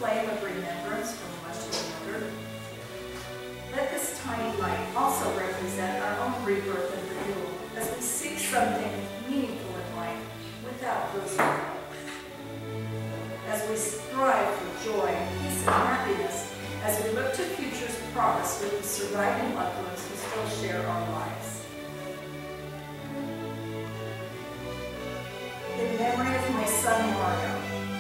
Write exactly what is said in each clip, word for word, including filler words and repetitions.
flame of remembrance from one to another, let this tiny light also represent our own rebirth and renewal as we seek something meaningful in life without losing hope. As we strive for joy, peace, and happiness, as we look to futures promised with the surviving loved ones who still share our lives. In memory of my son Mario,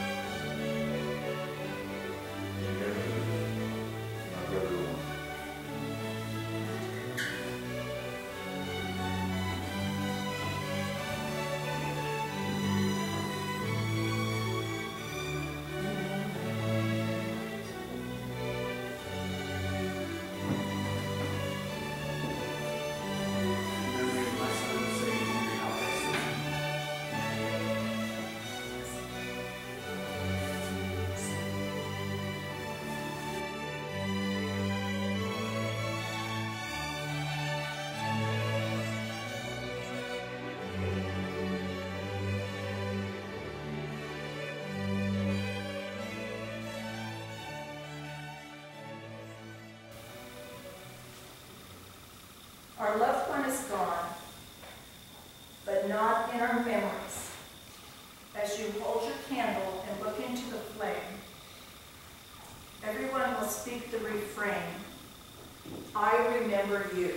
our loved one is gone, but not in our memories. As you hold your candle and look into the flame, everyone will speak the refrain, I remember you.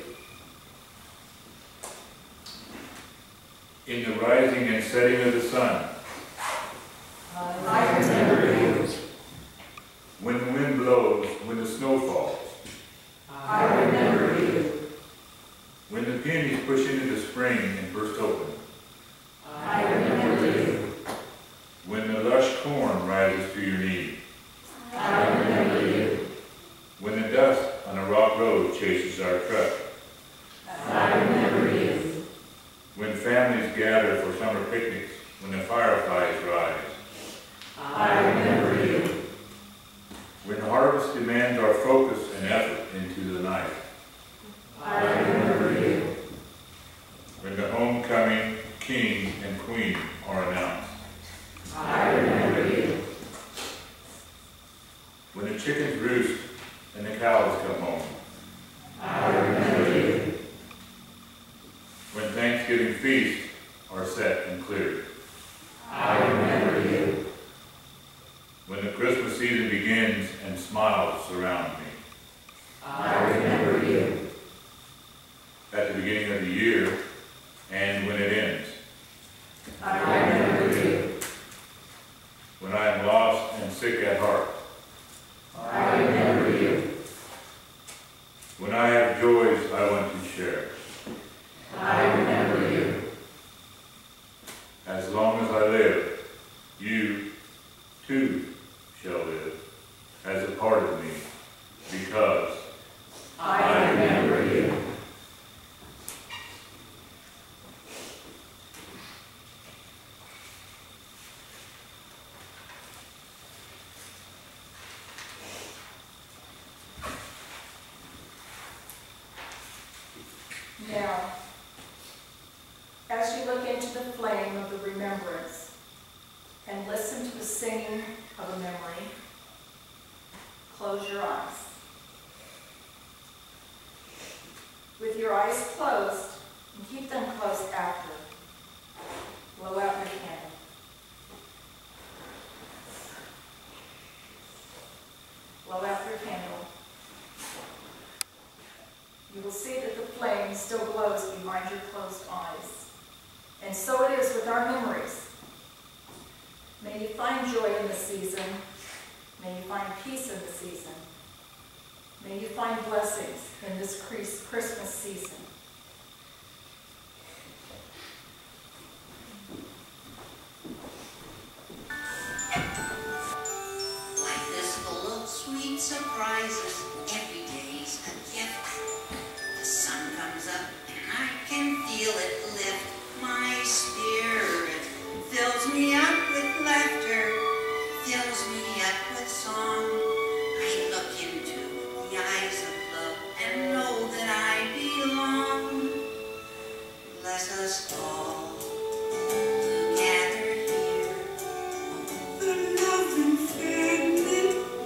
In the rising and setting of the sun, I remember you. When the wind blows, when the snow falls, I remember you. When the peonies push into the spring and burst open, I remember you. When the lush corn rises to your knee, I remember you. When the dust on a rock road chases our truck, I remember you. When families gather for summer picnics, when the fireflies rise, I remember you. When harvest demands our focus and effort into the night, I remember you. When the homecoming king and queen are announced, I remember you. When the chickens roost and the cows come home, I remember you. When Thanksgiving feasts are set and cleared, I remember you. When the Christmas season begins and smiles surround me, I remember you. at the beginning of the year and when it ends, I remember you. when I am lost and sick at heart, I remember you. when I have joys I want to share, I remember you. as long as I live, you too shall live as a part of me, because I remember you. Now, as you look into the flame of the remembrance and listen to the singing of a memory, close your eyes. With your eyes closed, and keep them closed after, blow out your candle. Blow out your candle. You will see that the flame still glows behind your closed eyes. And so it is with our memories. May you find joy in the season. May you find peace in the season. May you find blessings in this Christmas season. Life is full of sweet surprises. Every day's a gift. The sun comes up and I can feel it lift my spirit. Fills me up with laughter. Fills me up with song. I look into the eyes of love and know that I belong. Bless us all who gather here. The loving family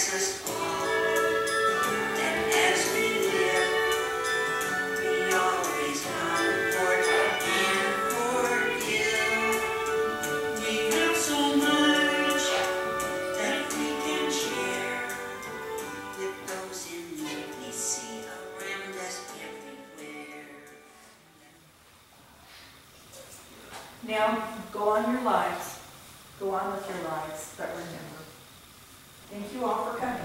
reminds us all that as we live, we always comfort and forgive. We have so much that we can share with those in need we see around us everywhere. Now, go on your lives. Go on with your lives, but remember. Thank you all for coming.